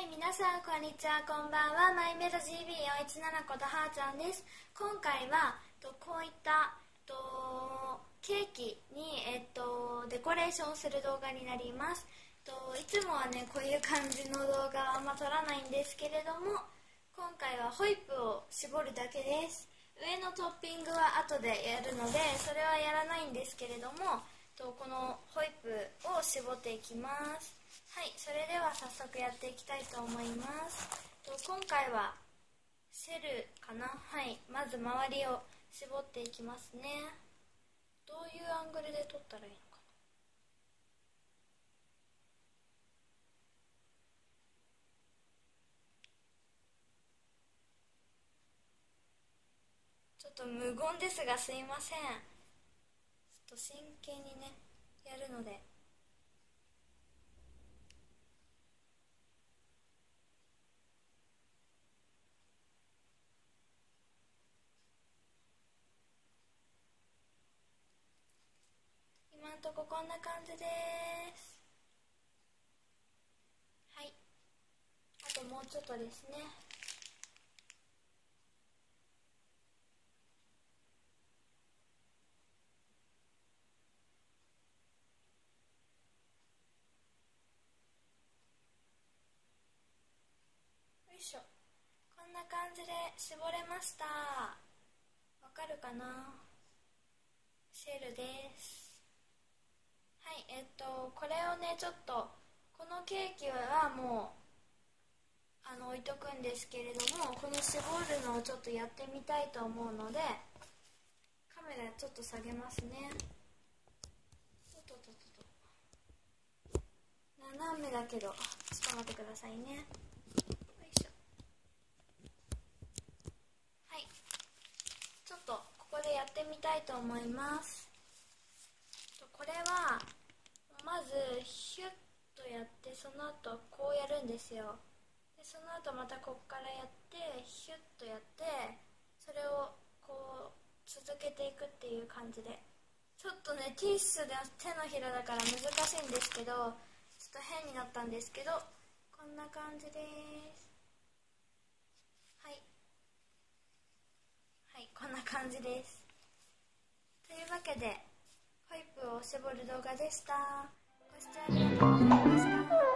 皆さんこんにちは、こんばんは。マイメロ GB417 ことはーちゃんです。今回はこういったケーキにデコレーションする動画になります。いつもはねこういう感じの動画はあんま撮らないんですけれども、今回はホイップを絞るだけです。上のトッピングは後でやるのでそれはやらないんですけれども、このホイップを絞っていきます。はい、それでは早速やっていきたいと思います。今回はシェルかな。はい、まず周りを絞っていきますね。どういうアングルで撮ったらいいのかな。ちょっと無言ですがすいません。ちょっと真剣にねやるので。今んとここんな感じです。はい、あともうちょっとですね。よいしょ、こんな感じで絞れました。わかるかな。シェルです。はい、これをねちょっとこのケーキはもう置いとくんですけれども、この絞るのをちょっとやってみたいと思うのでカメラちょっと下げますね。斜めだけどちょっと待ってくださいね。よいしょ。はい、ちょっとここでやってみたいと思います。これはまずヒュッとやって、その後こうやるんですよ。でその後またこっからやってヒュッとやって、それをこう続けていくっていう感じで。ちょっとねティッシュで手のひらだから難しいんですけど、ちょっと変になったんですけど、こんな感じです。はいはい、こんな感じです。というわけでホイップを絞る動画でした。ご視聴ありがとうございました。